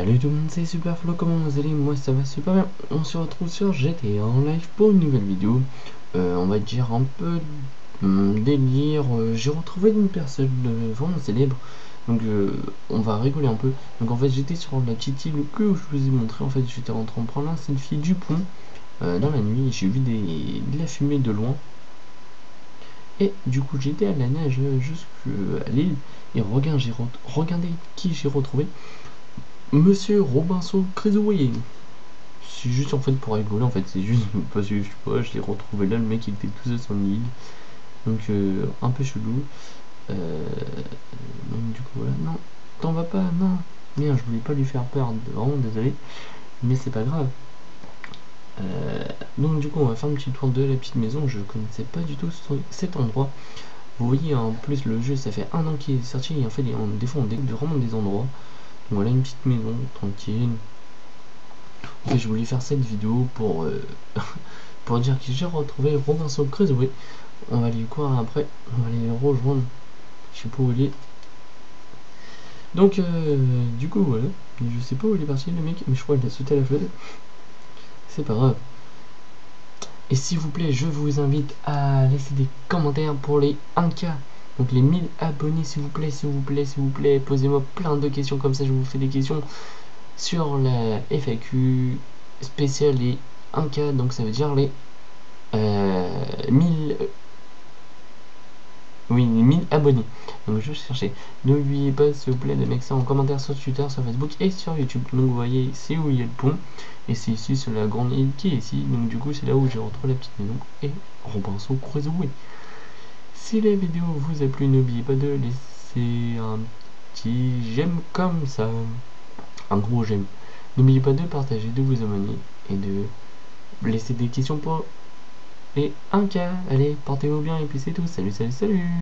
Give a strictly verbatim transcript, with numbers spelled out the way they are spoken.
Salut tout le monde, c'est Superflo, comment vous allez? Moi ça va super bien. On se retrouve sur G T A en live pour une nouvelle vidéo. Euh, on va dire un peu hum, délire. Euh, J'ai retrouvé une personne euh, vraiment célèbre. Donc euh, on va rigoler un peu. Donc en fait j'étais sur la petite île que je vous ai montré. En fait j'étais en train de prendre un selfie du pont euh, dans la nuit. J'ai vu des, de la fumée de loin. Et du coup j'étais à la nage jusqu'à l'île. Et regarde, j'ai re regardez qui j'ai retrouvé. Monsieur Robinson Crusoe. C'est juste en fait pour rigoler, en fait, c'est juste parce que je sais pas, je l'ai retrouvé là, le mec il était tout seul sur l'île. Donc euh, un peu chelou. Euh, donc du coup voilà, non, t'en vas pas, non. Merde, je voulais pas lui faire peur, vraiment désolé. Mais c'est pas grave. Euh, donc du coup on va faire un petit tour de la petite maison, je connaissais pas du tout ce, cet endroit. Vous voyez en plus le jeu ça fait un an qu'il est sorti et en fait on, des fois on découvre vraiment des endroits. Donc voilà une petite maison tranquille. Et je voulais faire cette vidéo pour, euh, pour dire que j'ai retrouvé Robinson Crusoe. On va aller courir après, on va aller le rejoindre. Je sais pas où il est. Donc, euh, du coup, voilà. Je sais pas où il est parti le mec, mais je crois qu'il a sauté à la fenêtre. C'est pas grave. Et s'il vous plaît, je vous invite à laisser des commentaires pour les un K. Donc les mille abonnés, s'il vous plaît, s'il vous plaît, s'il vous plaît. Posez-moi plein de questions comme ça, je vous fais des questions sur la F A Q spéciale et un K. Donc ça veut dire les euh, mille oui mille abonnés. Donc je cherchais. N'oubliez pas s'il vous plaît de mettre ça en commentaire sur Twitter, sur Facebook et sur YouTube. Donc vous voyez c'est où il y a le pont et c'est ici sur la grande île qui est ici. Donc du coup c'est là où j'ai retrouvé la petite maison et Robinson Crusoe. Si la vidéo vous a plu, n'oubliez pas de laisser un petit j'aime comme ça, un gros j'aime. N'oubliez pas de partager, de vous abonner et de laisser des questions pour et un K. Allez, portez-vous bien et puis c'est tout. Salut, salut, salut.